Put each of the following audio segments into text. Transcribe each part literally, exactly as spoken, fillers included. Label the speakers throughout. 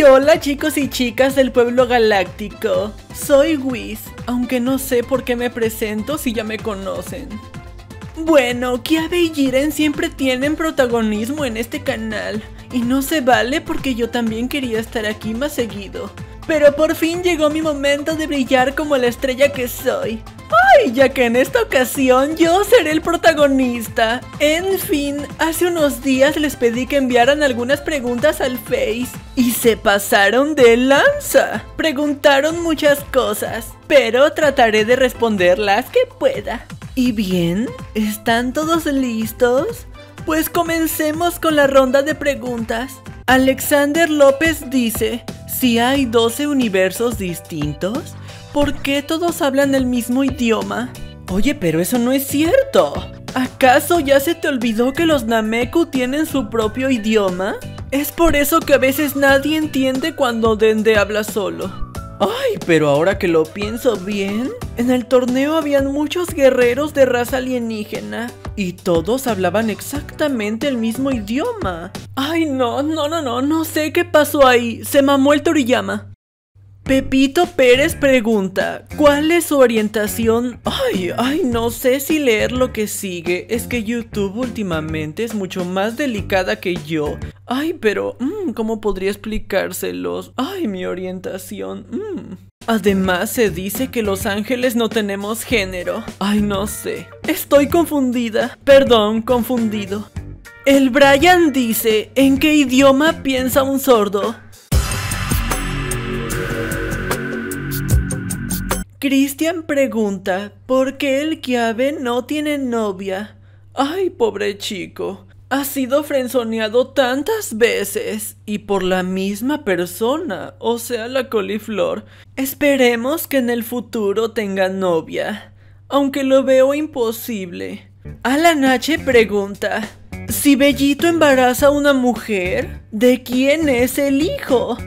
Speaker 1: hola chicos y chicas del pueblo galáctico. Soy Whis, aunque no sé por qué me presento si ya me conocen. Bueno, Kiabe y Jiren siempre tienen protagonismo en este canal, y no se vale porque yo también quería estar aquí más seguido. Pero por fin llegó mi momento de brillar como la estrella que soy. ¡Ay! Ya que en esta ocasión yo seré el protagonista. En fin, hace unos días les pedí que enviaran algunas preguntas al Face y se pasaron de lanza. Preguntaron muchas cosas, pero trataré de responder las que pueda. ¿Y bien? ¿Están todos listos? Pues comencemos con la ronda de preguntas. Alexander López dice: si hay doce universos distintos, ¿por qué todos hablan el mismo idioma? Oye, pero eso no es cierto. ¿Acaso ya se te olvidó que los Nameku tienen su propio idioma? Es por eso que a veces nadie entiende cuando Dende habla solo. Ay, pero ahora que lo pienso bien, en el torneo habían muchos guerreros de raza alienígena y todos hablaban exactamente el mismo idioma. Ay, no, no, no, no, no sé qué pasó ahí, se mamó el Toriyama. Pepito Pérez pregunta: ¿cuál es su orientación? Ay, ay, no sé si leer lo que sigue. Es que YouTube últimamente es mucho más delicada que yo. Ay, pero, mmm, ¿cómo podría explicárselos? Ay, mi orientación, mmm. Además se dice que los ángeles no tenemos género. Ay, no sé. Estoy confundida. Perdón, confundido. El Brian dice: ¿en qué idioma piensa un sordo? Cristian pregunta: ¿por qué el Kiabe no tiene novia? Ay, pobre chico. Ha sido frenzoneado tantas veces y por la misma persona, o sea, la coliflor. Esperemos que en el futuro tenga novia, aunque lo veo imposible. Alan H pregunta: si Bellito embaraza a una mujer, ¿de quién es el hijo?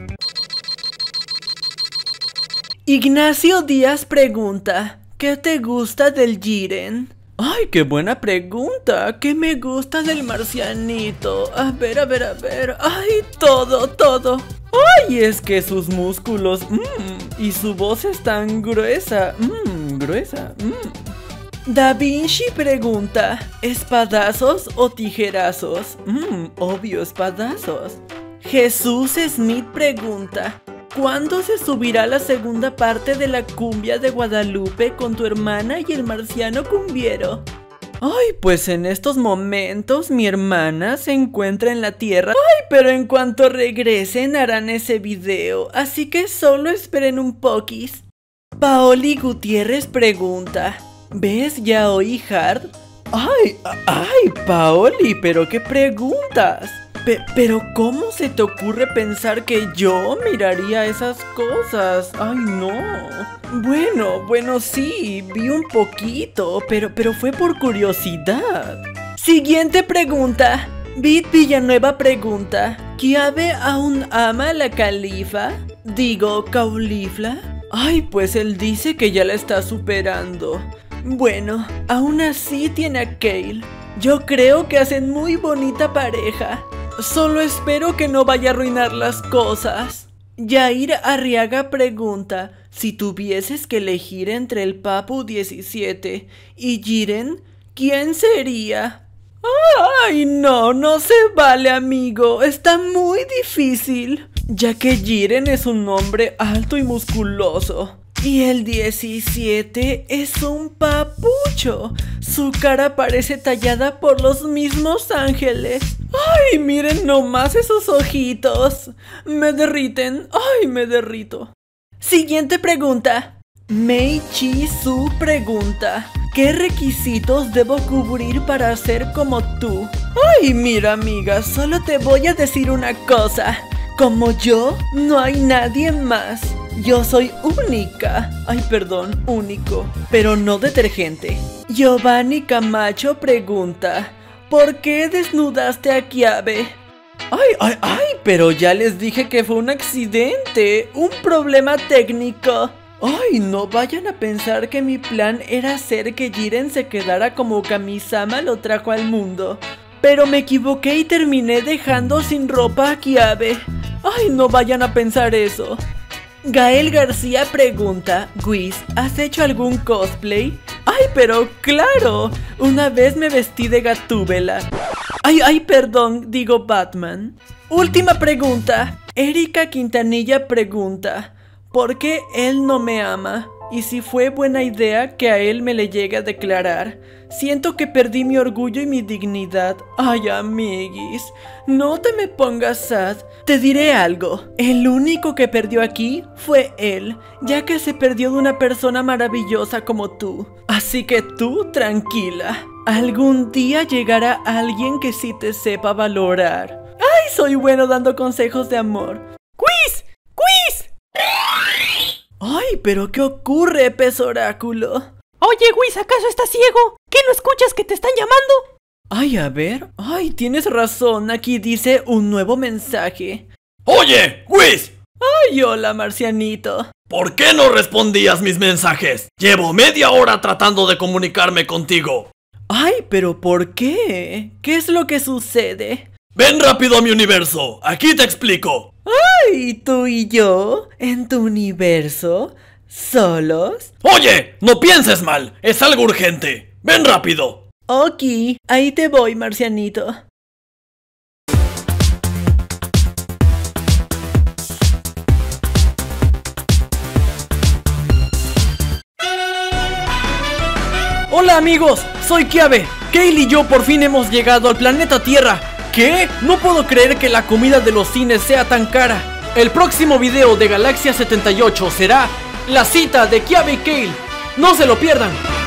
Speaker 1: Ignacio Díaz pregunta: ¿qué te gusta del Jiren? Ay, qué buena pregunta. ¿Qué me gusta del marcianito? A ver, a ver, a ver. Ay, todo, todo. Ay, es que sus músculos, mmm, y su voz es tan gruesa, mmm, gruesa, mmm. Da Vinci pregunta: ¿espadazos o tijerazos? Mmm, obvio, espadazos. Jesús Smith pregunta: ¿cuándo se subirá la segunda parte de la cumbia de Guadalupe con tu hermana y el marciano cumbiero? Ay, pues en estos momentos mi hermana se encuentra en la tierra. Ay, pero en cuanto regresen harán ese video, así que solo esperen un poquis. Paoli Gutiérrez pregunta: ¿ves Yaoi Hard? Ay, ay, Paoli, pero qué preguntas. Pe- pero ¿cómo se te ocurre pensar que yo miraría esas cosas? Ay, no. Bueno, bueno, sí, vi un poquito, pero, pero fue por curiosidad. Siguiente pregunta. Bit Villanueva pregunta: ¿Kiabe aún ama a la califa? Digo, Caulifla. Ay, pues él dice que ya la está superando. Bueno, aún así tiene a Kale. Yo creo que hacen muy bonita pareja. Solo espero que no vaya a arruinar las cosas. Yair Arriaga pregunta: si tuvieses que elegir entre el Papu diecisiete y Jiren, ¿quién sería? Ay, no, no se vale, amigo. Está muy difícil, ya que Jiren es un hombre alto y musculoso y el diecisiete es un papucho. Su cara parece tallada por los mismos ángeles. Ay, miren nomás esos ojitos. Me derriten. Ay, me derrito. Siguiente pregunta. Mei Chi Su pregunta: ¿qué requisitos debo cubrir para ser como tú? Ay, mira, amiga, solo te voy a decir una cosa. Como yo, no hay nadie más. Yo soy única. Ay, perdón, único, pero no detergente. Giovanni Camacho pregunta: ¿por qué desnudaste a Kiabe? Ay, ay, ay, pero ya les dije que fue un accidente, un problema técnico. Ay, no vayan a pensar que mi plan era hacer que Jiren se quedara como Kamisama lo trajo al mundo. Pero me equivoqué y terminé dejando sin ropa a Kiabe. Ay, no vayan a pensar eso. Gael García pregunta, Whis, ¿has hecho algún cosplay? Ay, pero claro, una vez me vestí de Gatúbela. Ay, ay, perdón, digo Batman. Última pregunta. Erika Quintanilla pregunta, ¿por qué él no me ama? Y si fue buena idea que a él me le llegue a declarar. Siento que perdí mi orgullo y mi dignidad. Ay, amiguis, no te me pongas sad. Te diré algo, el único que perdió aquí fue él, ya que se perdió de una persona maravillosa como tú. Así que tú, tranquila, algún día llegará alguien que sí te sepa valorar. Ay, soy bueno dando consejos de amor. ¡Quiz! ¡Quiz! Ay, pero ¿qué ocurre, pez oráculo?
Speaker 2: Oye, Whis, ¿acaso estás ciego? ¿Qué no escuchas que te están llamando?
Speaker 1: Ay, a ver. Ay, tienes razón, aquí dice un nuevo mensaje.
Speaker 3: Oye, Whis.
Speaker 1: Ay, hola, marcianito.
Speaker 3: ¿Por qué no respondías mis mensajes? Llevo media hora tratando de comunicarme contigo.
Speaker 1: Ay, pero ¿por qué? ¿Qué es lo que sucede?
Speaker 3: Ven rápido a mi universo, aquí te explico.
Speaker 1: Ay, ¿tú y yo? ¿En tu universo? ¿Solos?
Speaker 3: Oye, no pienses mal, es algo urgente. Ven rápido.
Speaker 1: Ok, ahí te voy, marcianito. Hola amigos, soy Kiabe. Kale y yo por fin hemos llegado al planeta Tierra. ¿Qué? No puedo creer que la comida de los cines sea tan cara. El próximo video de Galaxia setenta y ocho será la cita de Kiabe y Kale. No se lo pierdan.